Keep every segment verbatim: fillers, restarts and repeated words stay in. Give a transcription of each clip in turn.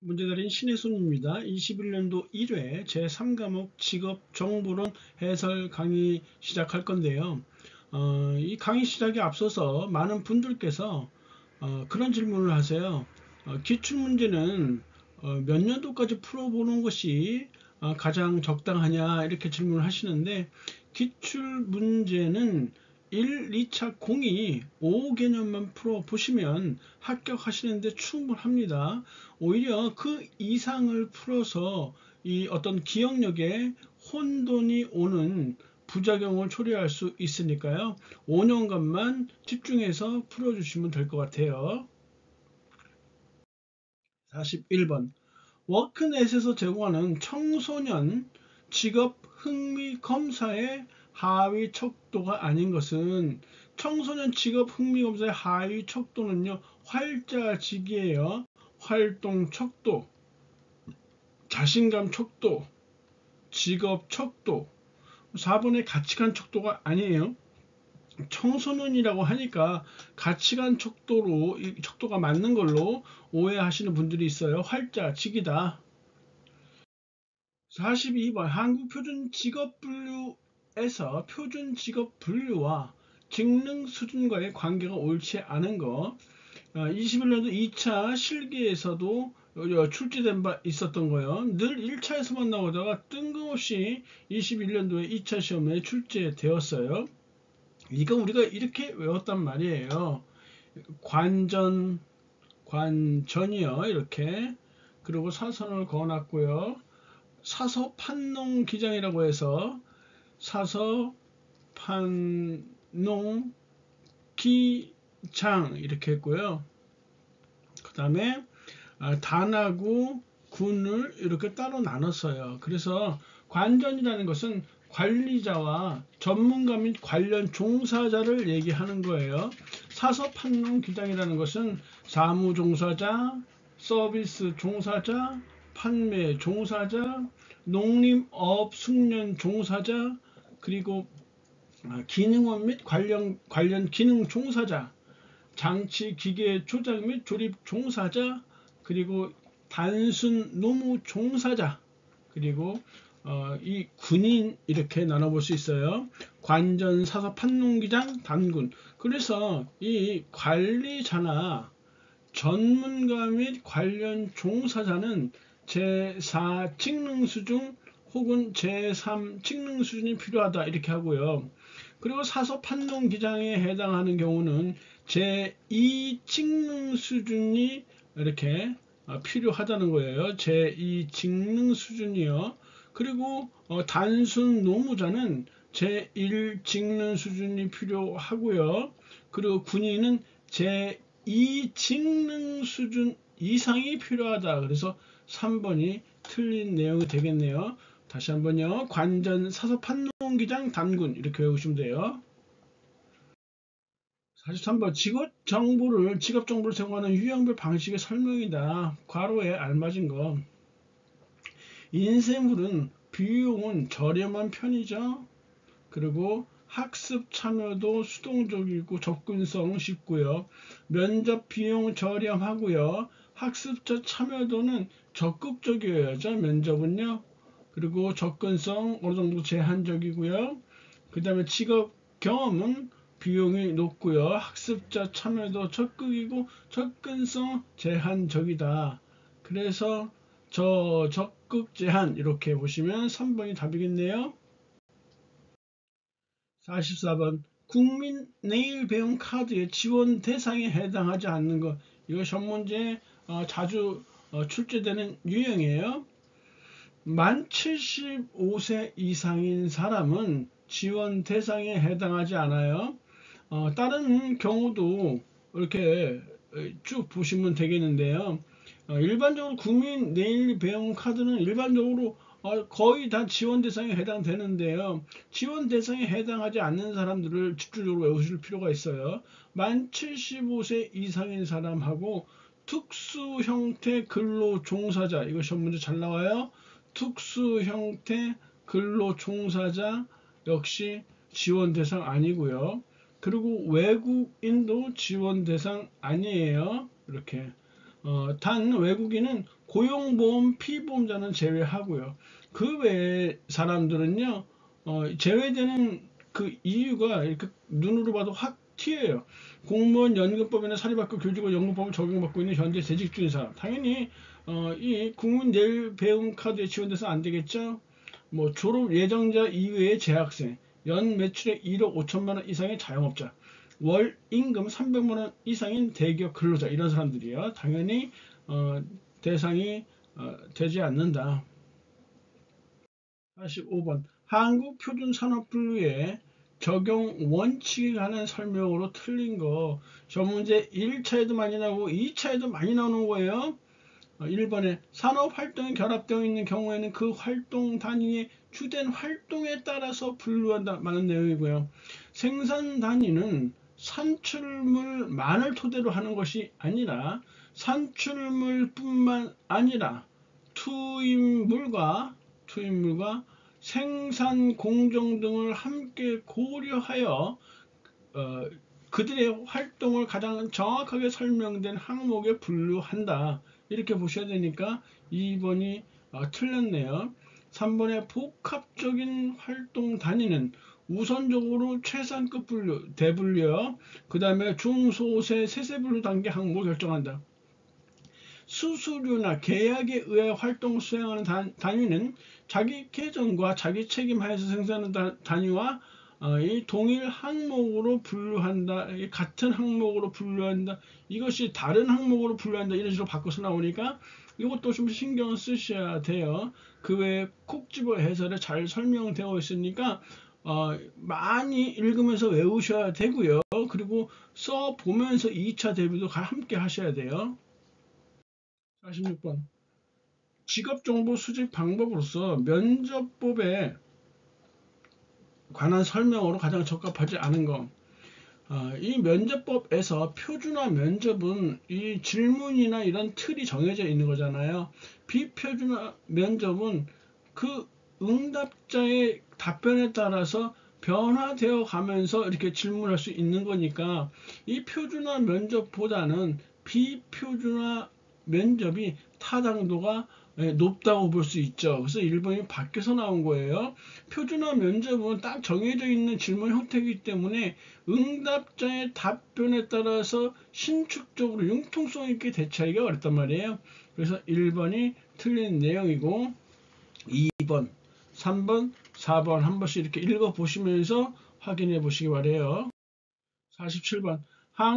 문제드린 신혜순입니다. 이십일 년도 일 회 제삼 과목 직업정보론 해설 강의 시작할 건데요. 어, 이 강의 시작에 앞서서 많은 분들께서 어, 그런 질문을 하세요. 어, 기출문제는 어, 몇 년도까지 풀어보는 것이 어, 가장 적당하냐 이렇게 질문을 하시는데, 기출문제는 일, 이 차 공이 오 개념만 풀어보시면 합격하시는데 충분합니다. 오히려 그 이상을 풀어서 이 어떤 기억력에 혼돈이 오는 부작용을 초래할 수 있으니까요. 오 년간만 집중해서 풀어주시면 될 것 같아요. 사십일 번. 워크넷에서 제공하는 청소년 직업 흥미 검사의 하위 척도가 아닌 것은, 청소년 직업 흥미 검사의 하위 척도는요, 활자직이에요. 활동 척도, 자신감 척도, 직업 척도. 사 번의 가치관 척도가 아니에요. 청소년이라고 하니까 가치관 척도로 이 척도가 맞는 걸로 오해하시는 분들이 있어요. 활자직이다. 사십이 번. 한국표준직업분류에서 표준직업분류와 직능 수준과의 관계가 옳지 않은 것. 이십일 년도 이 차 실기에서도 출제된 바 있었던 거예요. 늘 일 차에서만 나오다가 뜬금없이 이십일 년도에 이 차 시험에 출제되었어요. 이거 우리가 이렇게 외웠단 말이에요. 관전, 관전이요. 이렇게. 그리고 사선을 그어놨고요. 사서 판농 기장이라고 해서 사서 판농 기장 이렇게 했고요. 그 다음에 단하고 군을 이렇게 따로 나눴어요. 그래서 관전이라는 것은 관리자와 전문가 및 관련 종사자를 얘기하는 거예요. 사서 판농 기장이라는 것은 사무 종사자, 서비스 종사자, 판매 종사자, 농림업 숙련 종사자, 그리고 기능원 및 관련, 관련 기능 종사자, 장치 기계 조작 및 조립 종사자, 그리고 단순 노무 종사자, 그리고 어, 이 군인 이렇게 나눠볼 수 있어요. 관전, 사서, 판농기장, 단군. 그래서 이 관리자나 전문가 및 관련 종사자는 제사 직능수준 혹은 제삼 직능수준이 필요하다 이렇게 하고요. 그리고 사서 판농기장에 해당하는 경우는 제이 직능수준이 이렇게 필요하다는 거예요. 제이 직능수준이요. 그리고 어, 단순 노무자는 제일 직능수준이 필요하고요. 그리고 군인은 제이 직능수준 이상이 필요하다. 그래서 삼 번이 틀린 내용이 되겠네요. 다시 한번요. 관전, 사서, 판농기장, 단군 이렇게 외우시면 돼요. 사십삼 번. 직업 정보를 직업 정보를 제공하는 유형별 방식의 설명이다. 괄호에 알맞은 거. 인쇄물은 비용은 저렴한 편이죠. 그리고 학습 참여도 수동적이고 접근성 쉽고요. 면접 비용 저렴하고요. 학습자 참여도는 적극적이어야죠. 면접은요. 그리고 접근성 어느 정도 제한적이고요. 그 다음에 직업 경험은 비용이 높고요. 학습자 참여도 적극이고 접근성 제한적이다. 그래서 저 적극 제한 이렇게 보시면 삼 번이 답이겠네요. 사십사 번. 국민 내일 배움 카드의 지원 대상에 해당하지 않는 것. 이거 시험 문제에 어, 자주 어, 출제되는 유형이에요. 만 칠십오 세 이상인 사람은 지원 대상에 해당하지 않아요. 어, 다른 경우도 이렇게 쭉 보시면 되겠는데요. 어, 일반적으로 국민 내일 배움 카드는 일반적으로 어, 거의 다 지원 대상에 해당되는데요. 지원 대상에 해당하지 않는 사람들을 집중적으로 외우실 필요가 있어요. 만 칠십오 세 이상인 사람하고 특수 형태 근로 종사자, 이거 시험 문제 잘 나와요. 특수 형태 근로 종사자 역시 지원 대상 아니고요. 그리고 외국인도 지원 대상 아니에요. 이렇게 어, 단 외국인은 고용보험 피보험자는 제외하고요. 그 외 사람들은요, 어, 제외되는 그 이유가 이렇게 눈으로 봐도 확 튀어요. 공무원 연금법이나 사립학교 교직원 연금법을 적용받고 있는 현재 재직 중인 사람. 당연히 어, 이 국민 내일 배움 카드에 지원돼서 안 되겠죠. 뭐 졸업 예정자 이외의 재학생, 연 매출액 일억 오천만 원 이상의 자영업자, 월 임금 삼백만 원 이상인 대기업 근로자 이런 사람들이요. 당연히 어, 대상이 어, 되지 않는다. 사십오 번 한국표준산업분류의 적용 원칙에 관한 설명으로 틀린 거. 저 문제 일 차에도 많이 나오고 이 차에도 많이 나오는 거예요. 일 번에 산업활동이 결합되어 있는 경우에는 그 활동 단위의 주된 활동에 따라서 분류한다는 내용이고요. 생산 단위는 산출물만을 토대로 하는 것이 아니라 산출물뿐만 아니라 투입물과 투입물과 생산 공정 등을 함께 고려하여 어, 그들의 활동을 가장 정확하게 설명된 항목에 분류한다. 이렇게 보셔야 되니까 이 번이 어, 틀렸네요. 삼 번의 복합적인 활동 단위는 우선적으로 최상급 분류, 대분류요. 그 다음에 중소세 세세분류 단계 항목을 결정한다. 수수료나 계약에 의해 활동 수행하는 단, 단위는 자기 계정과 자기 책임 하에서 생산하는 다, 단위와 어, 이 동일 항목으로 분류한다. 같은 항목으로 분류한다. 이것이 다른 항목으로 분류한다. 이런 식으로 바꿔서 나오니까 이것도 좀 신경 쓰셔야 돼요. 그 외에 콕 집어 해설에 잘 설명되어 있으니까 어, 많이 읽으면서 외우셔야 되고요. 그리고 써보면서 이 차 대비도 함께 하셔야 돼요. 사십육 번 직업정보 수집 방법으로서 면접법에 관한 설명으로 가장 적합하지 않은 것. 어, 이 면접법에서 표준화 면접은 이 질문이나 이런 틀이 정해져 있는 거잖아요. 비표준화 면접은 그 응답자의 답변에 따라서 변화되어 가면서 이렇게 질문할 수 있는 거니까 이 표준화 면접보다는 비표준화 면접이 타당도가 높다고 볼 수 있죠. 그래서 일 번이 밖에서 나온 거예요. 표준화 면접은 딱 정해져 있는 질문 형태이기 때문에 응답자의 답변에 따라서 신축적으로 융통성 있게 대처하기가 어렵단 말이에요. 그래서 일 번이 틀린 내용이고 이 번, 삼 번, 사 번 한 번씩 이렇게 읽어보시면서 확인해 보시기 바래요. 사십칠 번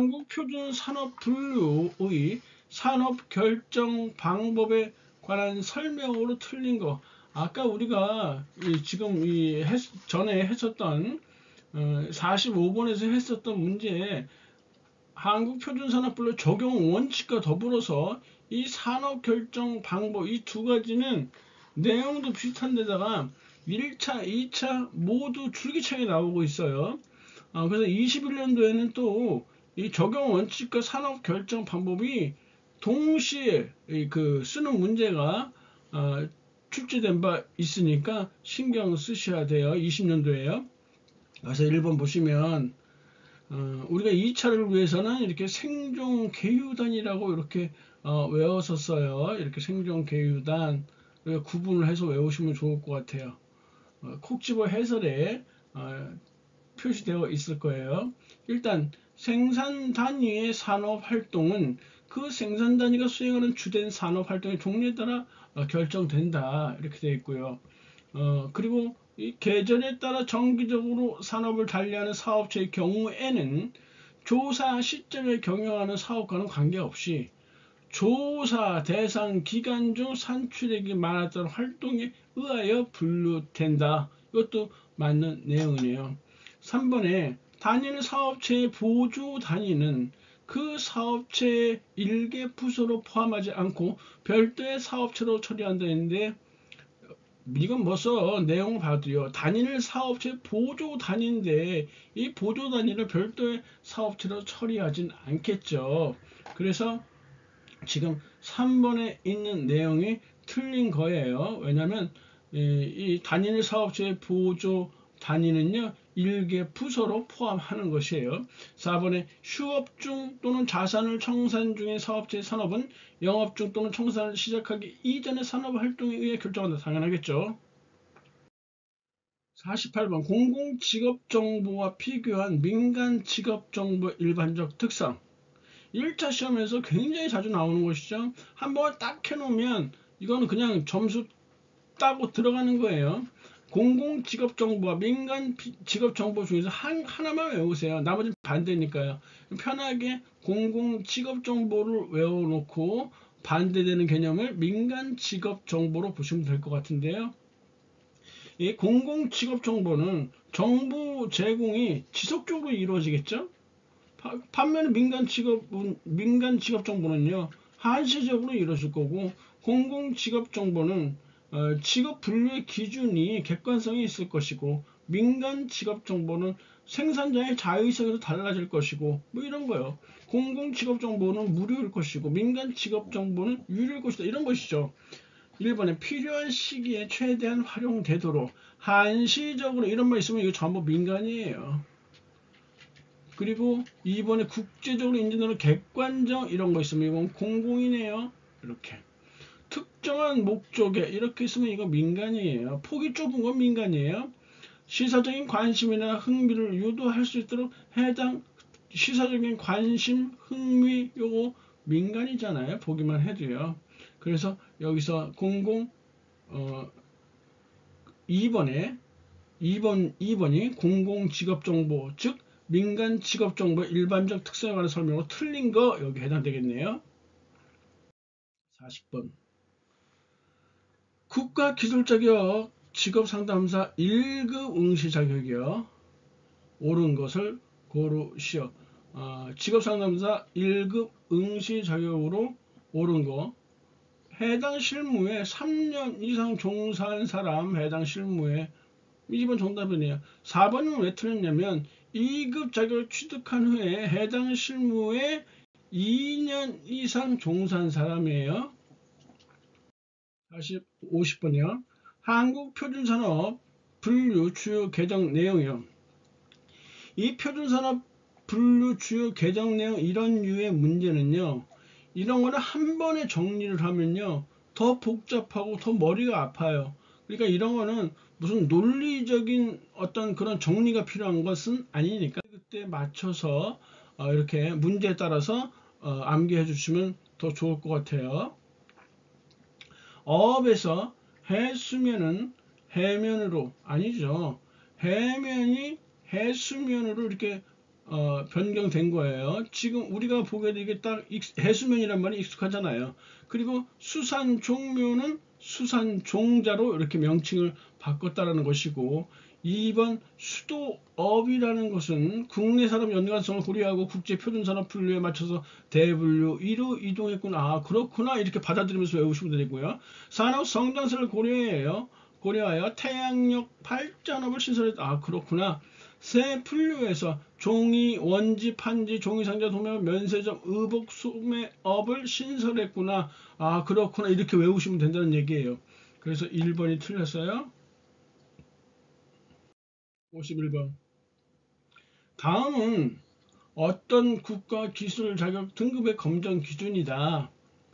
한국표준산업분류의 산업결정 방법에 관한 설명으로 틀린 거. 아까 우리가 이 지금 이 했, 전에 했었던 어, 사십오 번에서 했었던 문제에 한국표준산업분류 적용 원칙과 더불어서 이 산업결정 방법 이 두 가지는 내용도 비슷한 데다가 일 차, 이 차 모두 줄기차게 나오고 있어요. 어, 그래서 이십일 년도에는 또 이 적용 원칙과 산업 결정 방법이 동시에 그 쓰는 문제가 어, 출제된 바 있으니까 신경 쓰셔야 돼요. 이십 년도에요. 그래서 일 번 보시면 어, 우리가 이 차를 위해서는 이렇게 생존 계유단이라고 이렇게 어, 외웠었어요. 이렇게 생존 계유단 구분을 해서 외우시면 좋을 것 같아요. 어, 콕 집어 해설에 어, 표시되어 있을 거예요. 일단 생산 단위의 산업 활동은 그 생산 단위가 수행하는 주된 산업 활동의 종류에 따라 어, 결정된다. 이렇게 되어 있고요. 어, 그리고 이 계절에 따라 정기적으로 산업을 달리하는 사업체의 경우에는 조사 시점에 경영하는 사업과는 관계없이 조사 대상 기간 중 산출액이 많았던 활동에 의하여 분류된다. 이것도 맞는 내용이네요. 삼 번에 단일 사업체의 보조 단위는 그 사업체의 일개 부서로 포함하지 않고 별도의 사업체로 처리한다 했는데 이건 벌써 내용을 봐도요. 단일 사업체 보조 단위인데 이 보조 단위를 별도의 사업체로 처리하진 않겠죠. 그래서 지금 삼 번에 있는 내용이 틀린 거예요. 왜냐하면 이 단일 사업체의 보조 단위는요 일개 부서로 포함하는 것이에요. 사 번에 휴업 중 또는 자산을 청산 중인 사업체의 산업은 영업 중 또는 청산을 시작하기 이전의 산업활동에 의해 결정한다. 당연하겠죠. 사십팔 번 공공직업정보와 비교한 민간직업정보 일반적 특성. 일 차 시험에서 굉장히 자주 나오는 것이죠. 한번 딱 해놓으면 이거는 그냥 점수 따고 들어가는 거예요. 공공직업정보와 민간직업정보 중에서 한, 하나만 외우세요. 나머지는 반대니까요. 편하게 공공직업정보를 외워놓고 반대되는 개념을 민간직업정보로 보시면 될 것 같은데요. 이 공공직업정보는 정보 제공이 지속적으로 이루어지겠죠. 반면에 민간직업은, 민간직업정보는요 한시적으로 이루어질 거고, 공공직업정보는 어, 직업 분류의 기준이 객관성이 있을 것이고, 민간 직업 정보는 생산자의 자의식에서 달라질 것이고, 뭐 이런 거요. 공공 직업 정보는 무료일 것이고, 민간 직업 정보는 유료일 것이다. 이런 것이죠. 일 번에 필요한 시기에 최대한 활용되도록 한시적으로, 이런 말 있으면 이거 전부 민간이에요. 그리고 이 번에 국제적으로 인정되는 객관적, 이런 거 있으면 이건 공공이네요. 이렇게. 특정한 목적에, 이렇게 있으면 이거 민간이에요. 폭이 좁은 건 민간이에요. 시사적인 관심이나 흥미를 유도할 수 있도록 해당 시사적인 관심, 흥미, 요거 민간이잖아요. 보기만 해도요. 그래서 여기서 공공 어, 이 번에 이 번 이 번이 공공 직업 정보, 즉 민간 직업 정보 일반적 특성에 관한 설명으로 틀린 거 여기 해당되겠네요. 사십 번 국가기술 자격 직업상담사 일 급 응시 자격이요. 옳은 것을 고르시오. 어, 직업상담사 일 급 응시 자격으로 옳은 거. 해당 실무에 삼 년 이상 종사한 사람, 해당 실무에 이 번 정답이네요. 사 번은 왜 틀렸냐면 이 급 자격을 취득한 후에 해당 실무에 이 년 이상 종사한 사람이에요. 다시 오십 번이요. 한국표준산업 분류 주요 개정 내용이요. 이 표준산업 분류 주요 개정 내용 이런 류의 문제는요. 이런 거는 한 번에 정리를 하면요. 더 복잡하고 더 머리가 아파요. 그러니까 이런 거는 무슨 논리적인 어떤 그런 정리가 필요한 것은 아니니까 그때 맞춰서 어 이렇게 문제에 따라서 어 암기해 주시면 더 좋을 것 같아요. 어업에서 해수면은 해면으로, 아니죠. 해면이 해수면으로 이렇게 어, 변경된 거예요. 지금 우리가 보기에도 이게 딱 해수면이란 말이 익숙하잖아요. 그리고 수산종묘는 수산종자로 이렇게 명칭을 바꿨다라는 것이고, 이 번 수도업이라는 것은 국내 산업 연관성을 고려하고 국제 표준산업 분류에 맞춰서 대분류 이로 이동했구나. 아, 그렇구나. 이렇게 받아들이면서 외우시면 되고요. 산업 성장세를 고려해요. 고려하여 태양력 발전업을 신설했다. 아, 그렇구나. 새 분류에서 종이, 원지, 판지, 종이상자, 도매, 면세점, 의복, 소매업을 신설했구나. 아, 그렇구나. 이렇게 외우시면 된다는 얘기예요. 그래서 일 번이 틀렸어요. 오십일 번. 다음은 어떤 국가 기술 자격 등급의 검정 기준이다.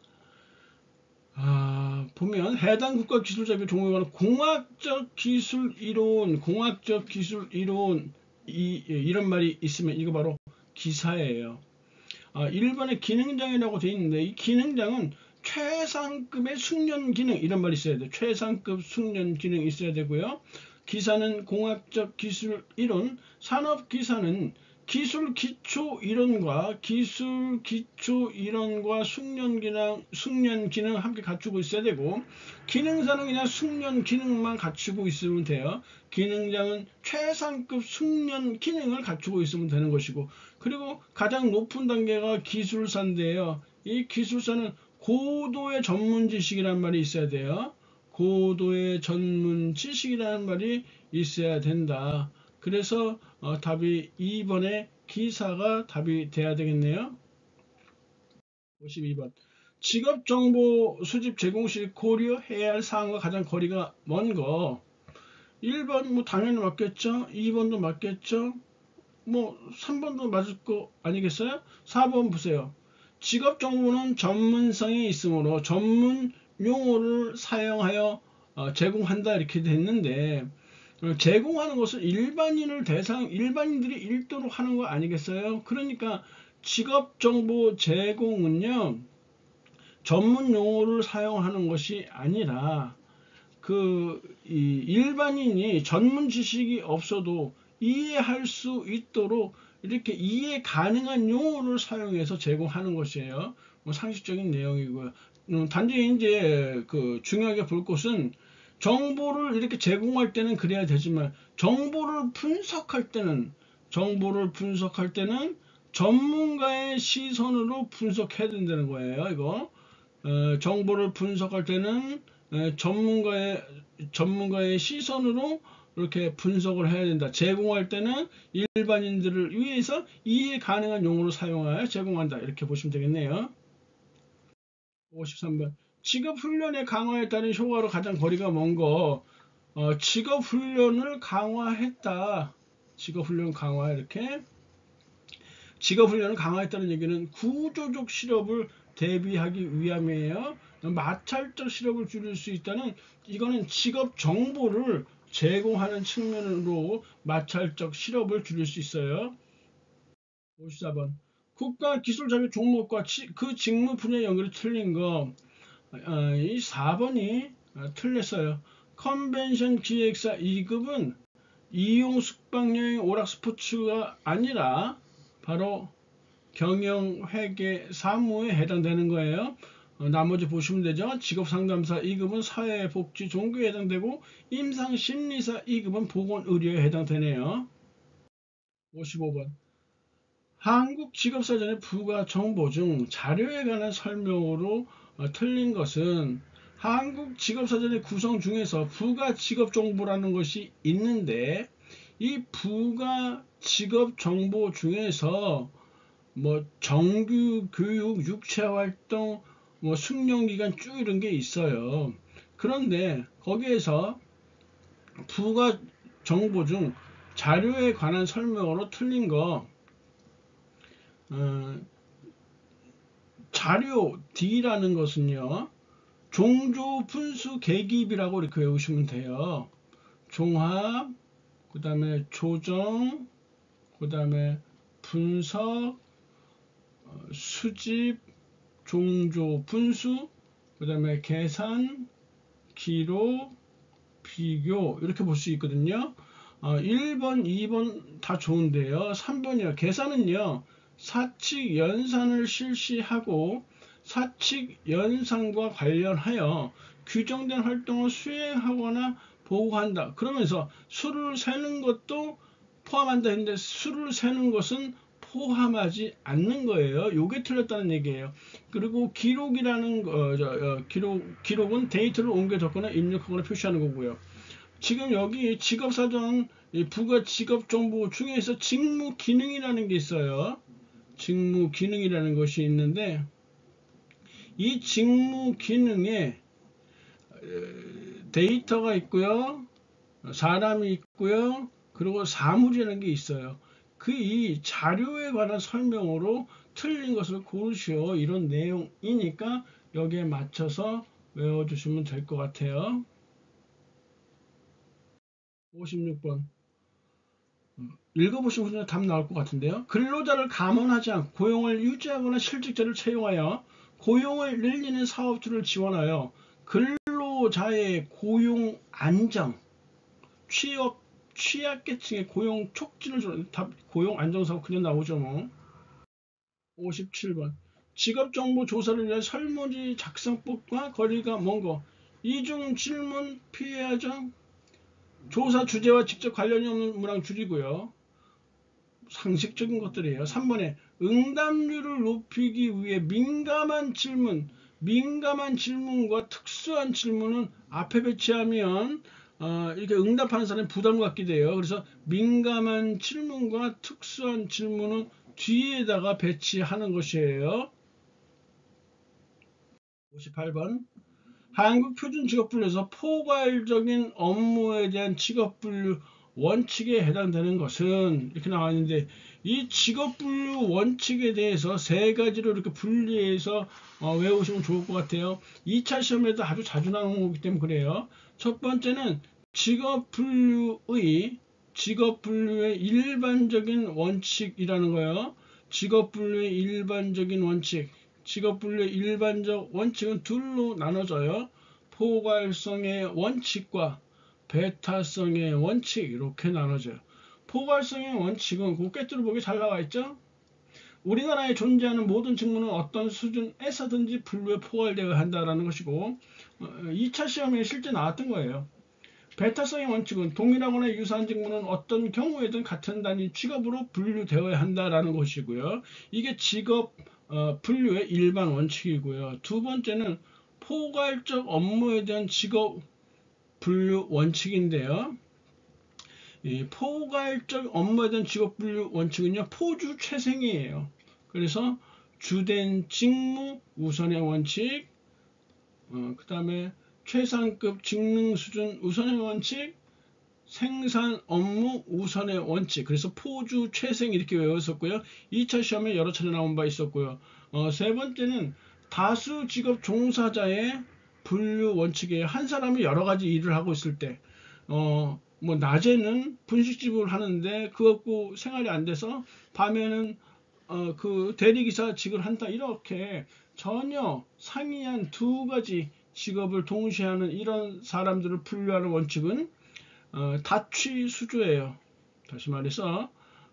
아, 보면 해당 국가 기술 자격 종목에 관한 공학적 기술 이론, 공학적 기술 이론 이, 이런 말이 있으면 이거 바로 기사예요. 아, 일 번에 기능장이라고 되어 있는데 이 기능장은 최상급의 숙련 기능 이런 말이 있어야 돼요. 최상급 숙련 기능이 있어야 되고요. 기사는 공학적 기술 이론, 산업 기사는 기술 기초 이론과 기술 기초 이론과 숙련 기능, 숙련 기능 함께 갖추고 있어야 되고, 기능사는 그냥 숙련 기능만 갖추고 있으면 돼요. 기능장은 최상급 숙련 기능을 갖추고 있으면 되는 것이고, 그리고 가장 높은 단계가 기술사인데요. 이 기술사는 고도의 전문 지식이라는 말이 있어야 돼요. 고도의 전문 지식이라는 말이 있어야 된다. 그래서 어, 답이 이 번에 기사가 답이 돼야 되겠네요. 오십이 번. 직업정보 수집 제공 시 고려해야 할 사항과 가장 거리가 먼 거. 일 번 뭐 당연히 맞겠죠. 이 번도 맞겠죠. 뭐 삼 번도 맞을 거 아니겠어요? 사 번 보세요. 직업 정보는 전문성이 있으므로 전문 용어를 사용하여 어, 제공한다 이렇게 됐는데 어, 제공하는 것은 일반인을 대상 일반인들이 일도로 하는 거 아니겠어요? 그러니까 직업 정보 제공은요 전문 용어를 사용하는 것이 아니라 그 이 일반인이 전문 지식이 없어도 이해할 수 있도록 이렇게 이해 가능한 용어를 사용해서 제공하는 것이에요. 뭐 상식적인 내용이고요. 음, 단지 이제 그 중요하게 볼 것은 정보를 이렇게 제공할 때는 그래야 되지만 정보를 분석할 때는 정보를 분석할 때는 전문가의 시선으로 분석해야 된다는 거예요. 이거 어, 정보를 분석할 때는 에, 전문가의 전문가의 시선으로 이렇게 분석을 해야 된다. 제공할 때는 일반인들을 위해서 이해 가능한 용어로 사용하여 제공한다. 이렇게 보시면 되겠네요. 오십삼 번. 직업 훈련의 강화에 따른 효과로 가장 거리가 먼 거, 어, 직업 훈련을 강화했다. 직업 훈련 강화 이렇게. 직업 훈련을 강화했다는 얘기는 구조적 실업을 대비하기 위함이에요. 마찰적 실업을 줄일 수 있다는 이거는 직업 정보를 제공하는 측면으로 마찰적 실업을 줄일 수 있어요. 오십사 번. 국가 기술자료 종목과 그 직무 분야 연결이 틀린 거. 어, 이 사 번이 틀렸어요. 컨벤션 기획사 이 급은 이용 숙박여행 오락 스포츠가 아니라 바로 경영, 회계, 사무에 해당되는 거예요. 어, 나머지 보시면 되죠. 직업상담사 이 급은 사회복지, 종교에 해당되고 임상심리사 이 급은 보건의료에 해당되네요. 오십오 번. 한국직업사전의 부가 정보 중 자료에 관한 설명으로 어, 틀린 것은 한국직업사전의 구성 중에서 부가 직업정보라는 것이 있는데 이 부가 직업정보 중에서 뭐 정규 교육, 육체활동, 뭐 숙련기간 쭉 이런 게 있어요. 그런데 거기에서 부가 정보 중 자료에 관한 설명으로 틀린 거 어, 자료 D라는 것은요 종조 분수 계기입이라고 이렇게 외우시면 돼요. 종합, 그 다음에 조정, 그 다음에 분석, 수집, 종조, 분수, 그 다음에 계산, 기록, 비교 이렇게 볼 수 있거든요. 어, 일 번, 이 번 다 좋은데요. 삼 번이요. 계산은요. 사칙 연산을 실시하고 사칙 연산과 관련하여 규정된 활동을 수행하거나 보고한다. 그러면서 수를 세는 것도 포함한다 했는데 수를 세는 것은 포함하지 않는 거예요. 요게 틀렸다는 얘기예요. 그리고 기록이라는 어, 저, 어, 기록 기록은 데이터를 옮겨 적거나 입력하거나 표시하는 거고요. 지금 여기 직업사전 부가 직업정보 중에서 직무 기능이라는 게 있어요. 직무 기능이라는 것이 있는데 이 직무 기능에 데이터가 있고요. 사람이 있고요. 그리고 사물이라는 게 있어요. 그 이 자료에 관한 설명으로 틀린 것을 고르시오. 이런 내용이니까 여기에 맞춰서 외워주시면 될 것 같아요. 오십육 번. 읽어보시면 답 나올 것 같은데요. 근로자를 감원하지 않고 고용을 유지하거나 실직자를 채용하여 고용을 늘리는 사업주를 지원하여 근로자의 고용 안정, 취업, 취약계층의 고용 촉진을 주는 답, 고용 안정사고 그냥 나오죠 뭐. 오십칠 번. 직업정보 조사를 위한 설문지 작성법과 거리가 먼 거. 이중 질문 피해야죠. 조사 주제와 직접 관련이 없는 문항 줄이고요. 상식적인 것들이에요. 삼 번에 응답률을 높이기 위해 민감한 질문, 민감한 질문과 특수한 질문은 앞에 배치하면 어, 이렇게 응답하는 사람이 부담 갖게 돼요. 그래서 민감한 질문과 특수한 질문은 뒤에다가 배치하는 것이에요. 오십팔 번. 한국 표준 직업분류에서 포괄적인 업무에 대한 직업분류 원칙에 해당되는 것은 이렇게 나와 있는데, 이 직업분류 원칙에 대해서 세 가지로 이렇게 분리해서 어, 외우시면 좋을 것 같아요. 이 차 시험에도 아주 자주 나오는 거기 때문에 그래요. 첫 번째는 직업분류의 직업분류의 일반적인 원칙이라는 거예요. 직업분류의 일반적인 원칙. 직업분류의 일반적 원칙은 둘로 나눠져요. 포괄성의 원칙과 배타성의 원칙, 이렇게 나눠져요. 포괄성의 원칙은 그 꿰뚫어 보기 잘 나와 있죠. 우리나라에 존재하는 모든 직무는 어떤 수준에서든지 분류에 포괄되어야 한다는 것이고, 이 차 시험에 실제 나왔던 거예요. 배타성의 원칙은 동일하거나 유사한 직무는 어떤 경우에든 같은 단위 직업으로 분류되어야 한다는 것이고요. 이게 직업 어, 분류의 일반 원칙이고요. 두 번째는 포괄적 업무에 대한 직업 분류 원칙인데요. 이 포괄적 업무에 대한 직업 분류 원칙은요, 포주 최생이에요. 그래서 주된 직무 우선의 원칙, 어, 그 다음에 최상급 직능 수준 우선의 원칙, 생산 업무 우선의 원칙. 그래서 포주 최생 이렇게 외웠었고요. 이 차 시험에 여러 차례 나온 바 있었고요. 어, 세 번째는 다수 직업 종사자의 분류 원칙이에요. 한 사람이 여러 가지 일을 하고 있을 때, 어, 뭐 낮에는 분식집을 하는데 그거 갖고 생활이 안 돼서 밤에는 어, 그 대리기사직을 한다, 이렇게 전혀 상이한 두 가지 직업을 동시에 하는 이런 사람들을 분류하는 원칙은 어, 다취 수주예요. 다시 말해서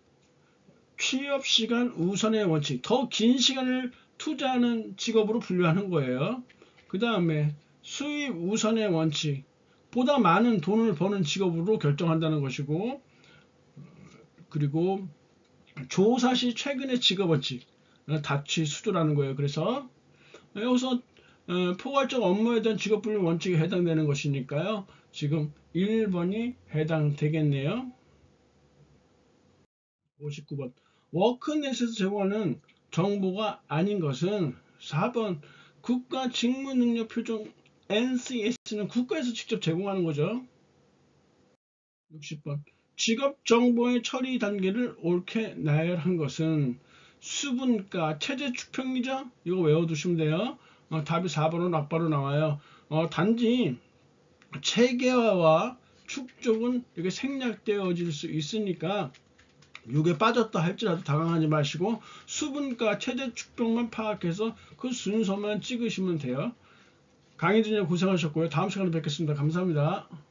취업 시간 우선의 원칙, 더 긴 시간을 투자하는 직업으로 분류하는 거예요. 그 다음에 수입 우선의 원칙, 보다 많은 돈을 버는 직업으로 결정한다는 것이고, 그리고 조사 시 최근의 직업 원칙, 다취 수주라는 거예요. 그래서 여기서 포괄적 업무에 대한 직업 분류 원칙에 해당되는 것이니까요. 지금 일 번이 해당되겠네요. 오십구 번. 워크넷에서 제공하는 정보가 아닌 것은 사 번. 국가 직무 능력 표준 엔 씨 에스는 국가에서 직접 제공하는 거죠. 육십 번. 직업 정보의 처리 단계를 옳게 나열한 것은 수분가 체제 추평이죠. 이거 외워두시면 돼요. 어, 답이 사 번으로 낙바로 나와요. 어, 단지 체계화와 축적은 이렇게 생략되어질 수 있으니까 육에 빠졌다 할지라도 당황하지 마시고 수분가 최대 축적만 파악해서 그 순서만 찍으시면 돼요. 강의 듣느라 고생하셨고요. 다음 시간에 뵙겠습니다. 감사합니다.